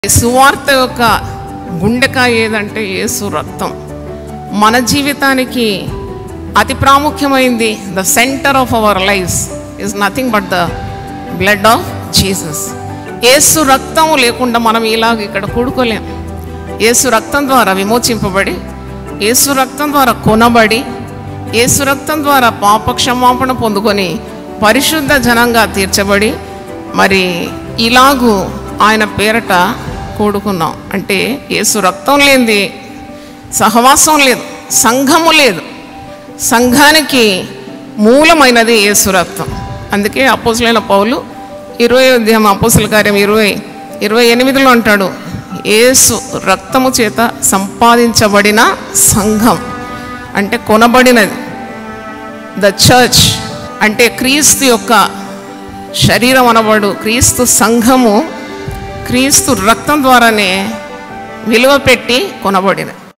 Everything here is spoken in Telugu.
సువార్త యొక్క గుండెకాయ ఏదంటే యేసు రక్తం. మన జీవితానికి అతి ప్రాముఖ్యమైంది. The centre of our lives is nothing but the blood of Jesus. Yesu రక్తం లేకుండా మనం ఇలాగ ఇక్కడ కూడుకోలేం. యేసు రక్తం ద్వారా విమోచింపబడి, యేసు రక్తం ద్వారా కొనబడి, యేసు రక్తం ద్వారా పాప క్షమాపణ పొందుకొని పరిశుద్ధ జనంగా తీర్చబడి, మరి ఇలాగూ ఆయన పేరట కూడుకున్నాం. అంటే యేసు రక్తం లేనిది సహవాసం లేదు, సంఘము లేదు. సంఘానికి మూలమైనది యేసు రక్తం. అందుకే అపోస్తులైన పౌలు 20 అపోస్తుల కార్యం 28 అంటాడు, యేసు రక్తము చేత సంపాదించబడిన సంఘం అంటే కొనబడినది. ద చర్చ్ అంటే క్రీస్తు యొక్క శరీరం అనబడు క్రీస్తు సంఘము క్రీస్తు రక్తం ద్వారానే విలువ పెట్టి కొనబడినది.